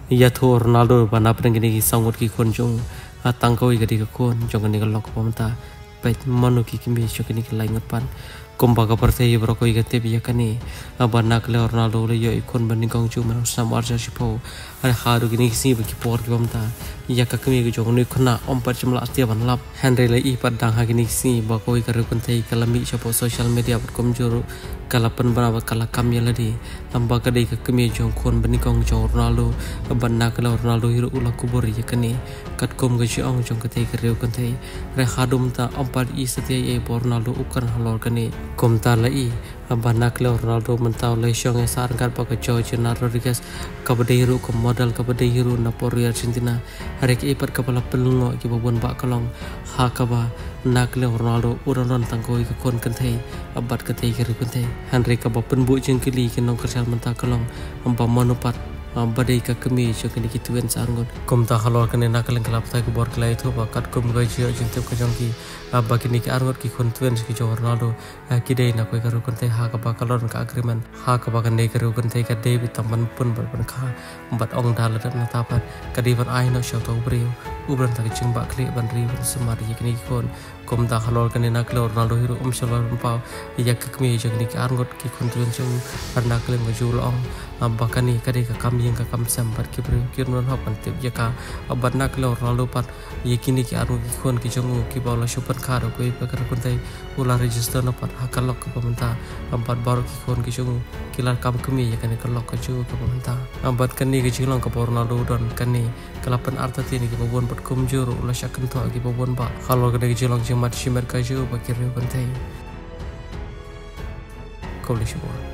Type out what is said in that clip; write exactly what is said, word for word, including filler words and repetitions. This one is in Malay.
ya thor Ronaldo bana prengini ki sangot ki kon jong tangkoi ga di kon jong ni lok pamta pet manu ki kimi chokini ki laingot pan kumba ka partai brokoi ga te biya kani abana kle Ronaldo le yo ikon bani kong chu man sam arja sipo ar haru gini si ba ki por ki pamta ya ka kimi ki jong ni khna om par chimla tia ban lap henry le i par dang ha gini si ba koi ka rukun thai kalami chapo social media par kom juru kalapan bana kala kam ya ladi lamba ka dei ka kimi jong kon bani kong jong Ronaldo abana kle Ronaldo hiru ula kubur ya kani kat kom ga chi ong jong ka thai ka rukun thai re hadum ta om par i setia e Ronaldo ukan halor kani kom ta la i abana kle Ronaldo mentau le shong e sar gar pa ka George Rodriguez kabade hiru ko modal kabade hiru na por Argentina arek e par kapala pelungo ki babon ba kalong ha ka ba nakle Ronaldo uron tangkoi ka kon kan thai abat ka thai ka rukun thai Henry ka ba penbu jeng kili ki nong kersal menta kalong amba manupat badai ka kemi chokini ki tuan sangon kom ta halor kane nakalen kelap ta ke bor kelai thu ba kat kom gai jio jintep ka jong ki bakini ki argot ki kon tuan ki Ronaldo ki dei na koi ka rukun thai ha ka ba kalon ka agreement ha ka ba kan dei ka rukun thai ka dei bi tamban pun bar ban kha bat ong dal rat na ta pat ka di ban ai no shau to brio ubran ta ki ching ba kle ban ri ban samar ki ni kon kom ta halor kane nakle Ronaldo hiru um salor pau ya ka kemi chokini ki argot ki kon tuan jong ar naklen ga jul ong bakani ka dei ka kam yang ka kam sambar ki bri ki non hop antip ya ka abat nak lo Ronaldo pat yekini ki aru ki kon ki jongu ki bola super khar ko e pakar kun tai ula register no pat hakalok ka pamenta ampat baru ki kon ki jongu kilar kam kemi ya kan kalok ka ju ka pamenta ambat kani ki jilong ka Ronaldo don kani kelapan arta tini ki babon pat kum juru ula syakan to ki babon ba kalau ka ki jilong jemat shimer ka ju ba ki kun tai ko le